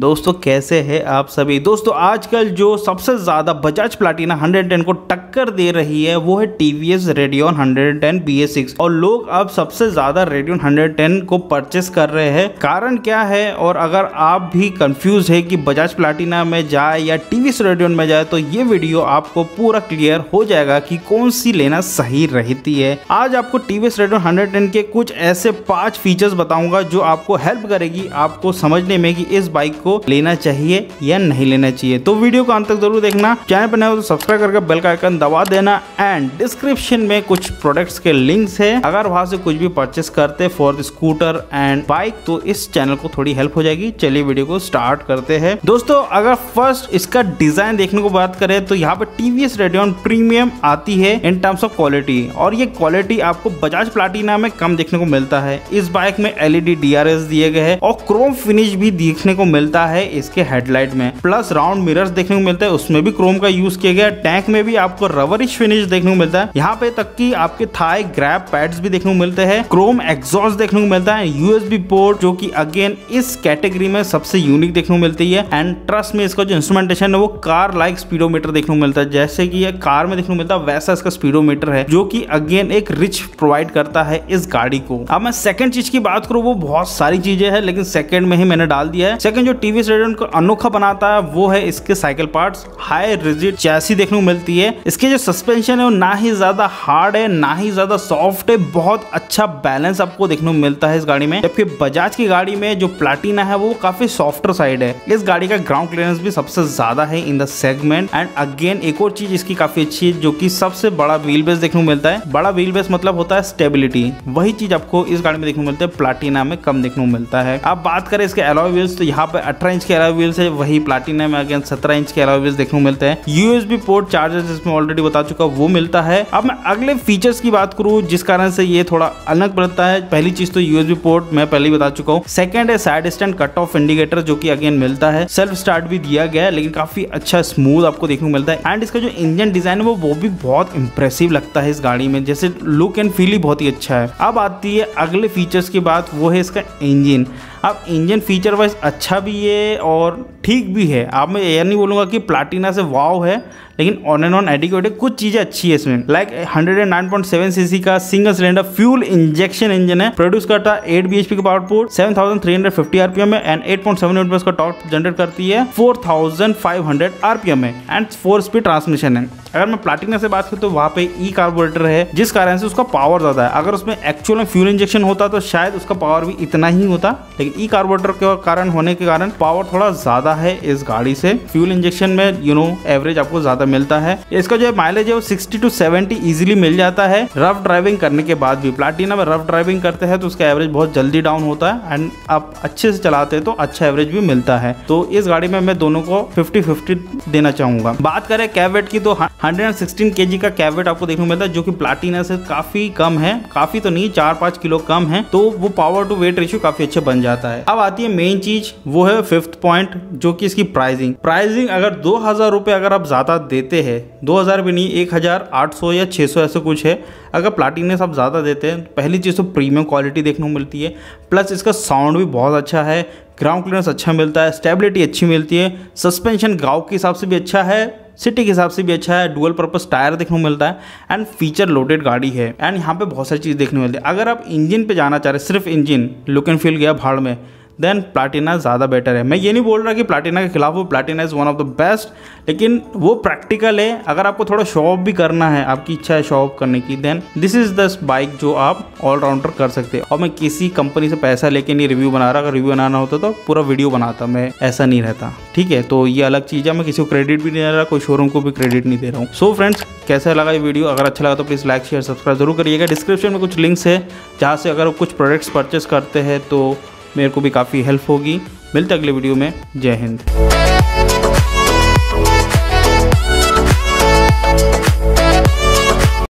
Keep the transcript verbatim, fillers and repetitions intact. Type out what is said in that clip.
दोस्तों कैसे हैं आप सभी। दोस्तों आजकल जो सबसे ज़्यादा बजाज प्लैटिना वन टेन को टक्कर दे रही है वो है TVS Radeon one ten B S six और लोग अब सबसे ज़्यादा रेडियन वन टेन को परचेस कर रहे हैं। कारण क्या है, और अगर आप भी कंफ्यूज है कि बजाज प्लैटिना में जाए या टीवीएस रेडियन में जाए तो ये वीडियो आपको पूरा क्लियर हो जाएगा कि कौन सी लेना सही रहती है। आज आपको टीवीएस रेडियन वन टेन के कुछ ऐसे पांच फीचर्स बताऊंगा जो आपको हेल्प करेगी आपको समझने में कि इस बाइक को लेना चाहिए या नहीं लेना चाहिए। तो वीडियो को अंत तक जरूर देखना। चैनल पर नए हो तो सब्सक्राइब करके बेल का आइकन दबा देना। एंड डिस्क्रिप्शन में कुछ प्रोडक्ट्स के लिंक्स है, अगर वहां से कुछ भी परचेस करते for the scooter and bike तो इस चैनल को थोड़ी हेल्प हो जाएगी। चलिए वीडियो को स्टार्ट करते हैं। दोस्तों अगर फर्स्ट इसका डिजाइन देखने को बात करें तो यहाँ पे टीवीएस रेडियन प्रीमियम आती है इन टर्म्स ऑफ क्वालिटी, और ये क्वालिटी आपको बजाज प्लैटिना में कम देखने को मिलता है। इस बाइक में एलईडी डीआरएस दिए गए हैं और क्रोम फिनिश भी देखने को मिलता है इसके हेडलाइट में, प्लस राउंड मिरर्स देखने को मिलता है, उसमें भी क्रोम का यूज किया गया। टैंक में भी आपको रबरिश फिनिश देखने को मिलता है। यहाँ पे तक कि आपके थाई ग्रैब पैड्स भी देखने को मिलते हैं। क्रोम एग्जॉस्ट देखने को मिलता है। यूएसबी पोर्ट जो कि अगेन इस कैटेगरी में सबसे यूनिक देखने को मिलती है। एंड ट्रस्ट में इसका जो इंस्ट्रूमेंटेशन है वो कार लाइक स्पीडोमीटर देखने को मिलता है, जैसे कि ये कार में देखने को मिलता है वैसा इसका स्पीडोमीटर है जो कि अगेन एक रिच प्रोवाइड करता है इस गाड़ी को। अब मैं सेकंड चीज की बात करूँ वो बहुत सारी चीजें हैं लेकिन सेकंड में ही मैंने डाल दिया है। सेकंड जो टीवीएस रेडियन को अनोखा बनाता है वो है इसके cycle parts. High rigid chassis देखने को मिलती है। इसके जो सस्पेंशन है वो ना ही ज्यादा हार्ड है ना ही ज्यादा सॉफ्ट है, बहुत अच्छा बैलेंस आपको देखने को मिलता है इस गाड़ी में। जबकि बजाज की गाड़ी में जो प्लैटिना है वो काफी सॉफ्टर साइड है। इस गाड़ी का ग्राउंड क्लियरेंस भी सबसे ज्यादा है in the segment. And again एक और चीज इसकी काफी अच्छी है जो कि सबसे बड़ा व्हील बेस देखने को मिलता है। बड़ा व्हील बेस मतलब होता है स्टेबिलिटी, वही चीज आपको इस गाड़ी में देखने को मिलता है, प्लैटिना में कम देखने को मिलता है। अब बात करें इसके अलॉय व्हील्स तो यहाँ पे अठारह इंच के अलॉय व्हील्स है, वही प्लैटिना में अगेन सत्रह इंच के अलॉय व्हील्स देखने को मिलते हैं। यूएसबी पोर्ट चार्जर जिसमें ऑलरेडी बता चुका वो मिलता है। अब मैं अगले फीचर्स की बात करूँ जिस कारण से ये थोड़ा अलग पड़ता है, पहली चीज तो यूएसबी पोर्ट मैं पहले ही बता चुका हूँ। सेकंड है side stand cut off indicator जो कि अगेन मिलता है। सेल्फ स्टार्ट भी दिया गया है लेकिन काफी अच्छा स्मूथ आपको देखने को मिलता है। एंड इसका जो इंजन डिजाइन है वो वो भी बहुत इंप्रेसिव लगता है इस गाड़ी में, जैसे लुक एंड फील ही बहुत ही अच्छा है। अब आती है अगले फीचर्स की बात, वो है इसका इंजन। अब इंजन फीचर वाइज अच्छा भी है और ठीक भी है। अब मैं यह नहीं बोलूँगा कि प्लैटिना से वाव है, लेकिन ऑन एंड ऑन एडिक्वेट है। कुछ चीजें अच्छी है इसमें, like one O nine point seven CC का single cylinder fuel injection engine है। प्रोड्यूस करता है एट बीएचपी का power port, seven thousand three hundred fifty RPM में and eight point seven newton का टॉर्क जनरेट करती है, four thousand five hundred RPM में एंड फोर स्पीड ट्रांसमिशन है। अगर मैं प्लैटिना से बात करूँ तो वहाँ पे ई कार्बोरेटर है जिस कारण से उसका पावर ज्यादा है। अगर उसमें एक्चुअल में फ्यूल इंजेक्शन होता तो शायद उसका पावर भी इतना ही होता, लेकिन ई कार्बोरेटर के कारण होने के कारण पावर थोड़ा ज्यादा है इस गाड़ी से। फ्यूल इंजेक्शन में यू नो एवरेज आपको ज्यादा मिलता है। इसका जो माइलेज है वो सिक्सटी टू सेवेंटी इजीली मिल जाता है रफ ड्राइविंग करने के बाद भी। प्लैटिना में रफ ड्राइविंग करते हैं तो उसका एवरेज बहुत जल्दी डाउन होता है एंड आप अच्छे से चलाते हैं तो अच्छा एवरेज भी मिलता है। तो इस गाड़ी में मैं दोनों को फिफ्टी फिफ्टी देना चाहूंगा। बात करें कैब वेट की तो वन सिक्सटीन केजी का कैब वेट आपको देखने को मिलता है जो कि प्लैटिना से काफी कम है, काफी तो नहीं चार पांच किलो कम है, तो वो पावर टू वेट रेशियो काफी अच्छे बन जाता है। अब आती है मेन चीज, वो है फिफ्थ पॉइंट जो कि इसकी प्राइसिंग। प्राइसिंग अगर दो हजार रुपए अगर आप ज्यादा देते हैं, दो हजार भी नहीं एक हजार आठ सौ या छह सौ ऐसे कुछ है, अगर प्लैटिना से आप ज्यादा देते हैं तो पहली चीज तो प्रीमियम क्वालिटी देखने को मिलती है, प्लस इसका साउंड भी बहुत अच्छा है, ग्राउंड क्लियरेंस अच्छा मिलता है, स्टेबिलिटी अच्छी मिलती है, सस्पेंशन गाँव के हिसाब से भी अच्छा है, सिटी के हिसाब से भी अच्छा है, डुअल पर्पस टायर देखने को मिलता है एंड फीचर लोडेड गाड़ी है। एंड यहाँ पे बहुत सारी चीज़ देखने को मिलती है। अगर आप इंजन पे जाना चाह रहे सिर्फ इंजन, लुक एंड फील गया भाड़ में, देन प्लैटिना ज़्यादा बेटर है। मैं ये नहीं बोल रहा कि प्लैटिना के खिलाफ हो, Platina is one of the best, लेकिन वो प्रैक्टिकल है। अगर आपको थोड़ा शो ऑफ भी करना है, आपकी इच्छा है शो ऑफ करने की, then this is the bike जो आप ऑलराउंडर कर सकते हैं। और मैं किसी कंपनी से पैसा लेके नहीं रिव्यू बना रहा, अगर रिव्यू बनाना होता तो पूरा वीडियो बनाता, मैं ऐसा नहीं रहता, ठीक है। तो ये अलग चीज़ है, मैं किसी को क्रेडिट भी नहीं दे रहा, कोई शोरूम को भी क्रेडिट नहीं दे रहा हूँ। सो फ्रेंड्स कैसा लगा ये वीडियो, अगर अच्छा लगा तो प्लीज़ लाइक शेयर सब्सक्राइब जरूर करिएगा। डिस्क्रिप्शन में कुछ लिंक्स है जहाँ से अगर कुछ प्रोडक्ट्स परचेस करते हैं तो मेरे को भी काफ़ी हेल्प होगी। मिलते अगले वीडियो में, जय हिंद।